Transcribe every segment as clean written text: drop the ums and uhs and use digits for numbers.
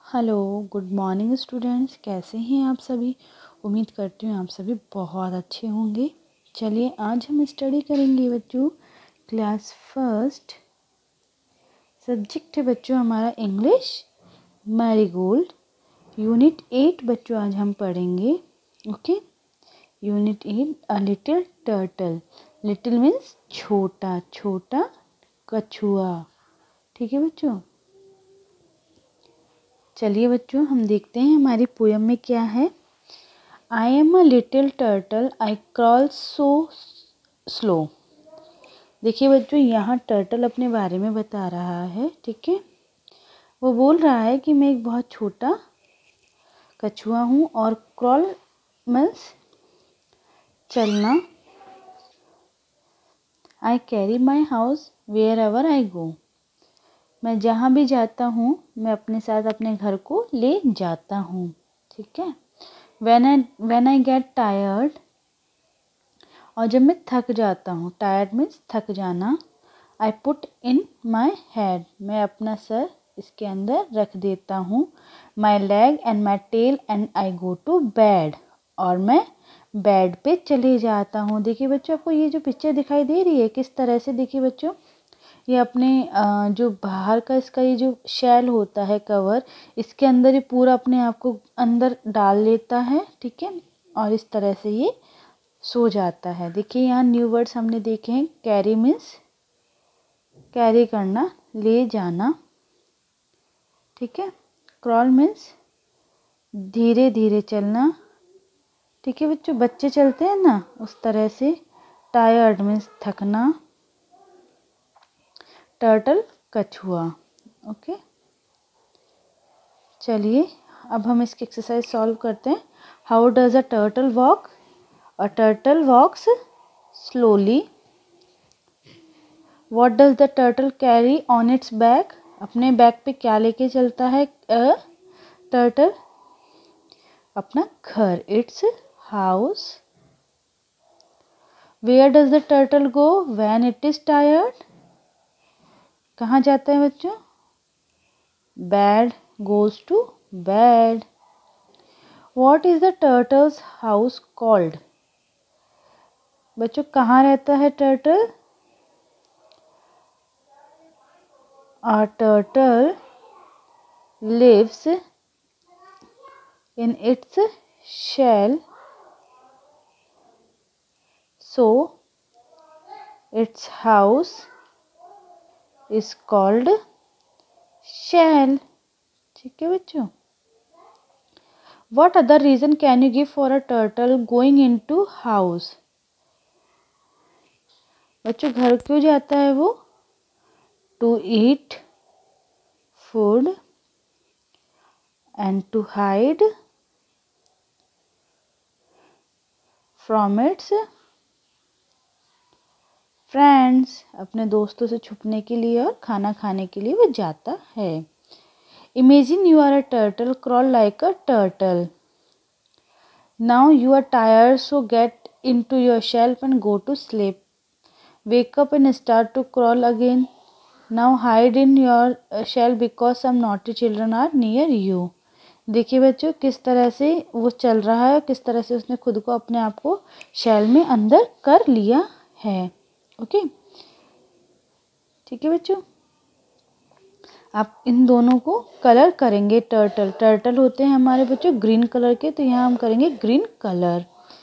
Hello, good morning students. कैसे हैं आप सभी? उम्मीद करती हूँ आप सभी बहुत अच्छे होंगे। चलिए आज हम स्टडी करेंगे बच्चों क्लास फर्स्ट। सब्जेक्ट है बच्चों हमारा इंग्लिश मैरीगोल्ड। यूनिट 8 बच्चों आज हम पढ़ेंगे। Okay, unit 8 a little turtle. Little means छोटा, छोटा कछुआ। ठीक है बच्चों, चलिए बच्चों हम देखते हैं हमारी पोयम में क्या है। I am a little turtle I crawl so slow. देखिए बच्चों, यहाँ टर्टल अपने बारे में बता रहा है। ठीक है, वो बोल रहा है कि मैं एक बहुत छोटा कछुआ हूँ और क्रॉल मीन्स चलना। I carry my house wherever I go. मैं जहाँ भी जाता हूँ मैं अपने साथ अपने घर को ले जाता हूँ। ठीक है, when I get tired, और जब मैं थक जाता हूँ, टायर्ड मीन्स थक जाना। I put in my head, मैं अपना सर इसके अंदर रख देता हूँ। My leg and my tail and I go to bed, और मैं बेड पे चले जाता हूँ। देखिए बच्चों, आपको ये जो पिक्चर दिखाई दे रही है किस तरह से, देखिए बच्चों ये अपने जो बाहर का इसका ये जो शेल होता है कवर, इसके अंदर ये पूरा अपने आप को अंदर डाल लेता है। ठीक है, और इस तरह से ये सो जाता है। देखिए यहाँ न्यू वर्ड्स हमने देखे हैं। कैरी मीन्स कैरी करना, ले जाना। ठीक है, क्रॉल मीन्स धीरे धीरे चलना। ठीक है बच्चों, बच्चे चलते हैं ना उस तरह से। टायर्ड मीन्स थकना। टर्टल कछुआ। ओके, चलिए अब हम इसकी एक्सरसाइज सॉल्व करते हैं। How does a turtle walk? A turtle walks slowly. What does the turtle carry on its back? अपने बैक पे क्या लेके चलता है टर्टल? अपना घर, its house. Where does the turtle go when it is tired? कहाँ जाता है बच्चों? Bed, goes to bed. What is the turtle's house called? बच्चों कहाँ रहता है turtle? A turtle lives in its shell, so its house is called shell. ठीक है बच्चों, What other reason can you give for a turtle going into house? बच्चों घर क्यों जाता है वो? To eat food and to hide from its friends. अपने दोस्तों से छुपने के लिए और खाना खाने के लिए वो जाता है। Imagine you are a turtle, crawl like a turtle. Now you are tired, so get into your shelf and go to sleep. Wake up and start to crawl again. Now hide in your shelf because some naughty children are near you. देखिए बच्चों किस तरह से वो चल रहा है, किस तरह से उसने खुद को अपने आप को शेल में अंदर कर लिया है। ओके, ठीक है बच्चों, आप इन दोनों को कलर करेंगे। टर्टल होते हैं हमारे बच्चों ग्रीन कलर के, तो यहाँ हम करेंगे green colour.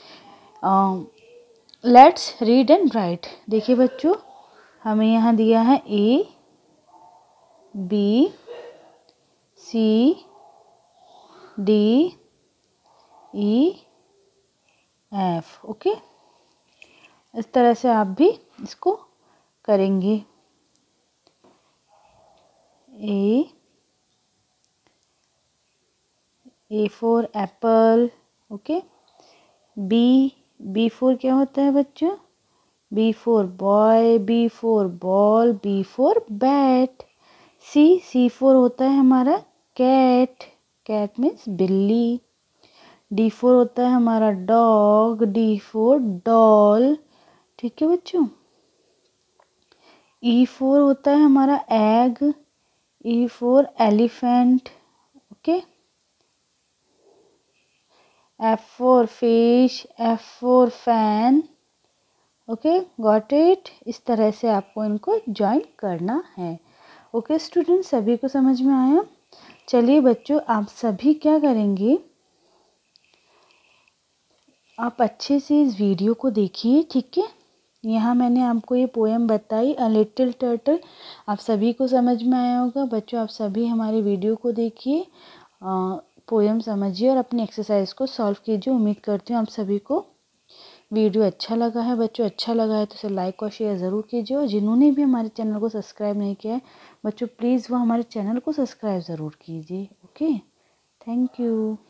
Let's read and write. देखिए बच्चों, हमें यहाँ दिया है A B C D E F। Okay, इस तरह से आप भी इसको करेंगे। A for apple। Okay, B for क्या होता है बच्चों? B for boy, B for ball, B for bat। C for होता है हमारा कैट, कैट मीन्स बिल्ली। D for होता है हमारा डॉग, D for डॉल। ठीक है बच्चों, E for होता है हमारा egg, E for elephant. Okay. F for fish, F for fan, okay, got it. इस तरह से आपको इनको ज्वाइन करना है। ओके स्टूडेंट, सभी को समझ में आया? चलिए बच्चों, आप सभी क्या करेंगे, आप अच्छे से इस वीडियो को देखिए, ठीक है। यहाँ मैंने आपको ये पोएम बताई, अ लिटिल टर्टल। आप सभी को समझ में आया होगा बच्चों। आप सभी हमारे वीडियो को देखिए, पोएम समझिए और अपनी एक्सरसाइज को सॉल्व कीजिए। उम्मीद करती हूँ आप सभी को वीडियो अच्छा लगा है बच्चों। अच्छा लगा है तो इसे लाइक और शेयर ज़रूर कीजिए, और जिन्होंने भी हमारे चैनल को सब्सक्राइब नहीं किया है बच्चों, प्लीज़ वो हमारे चैनल को सब्सक्राइब ज़रूर कीजिए। Okay, thank you.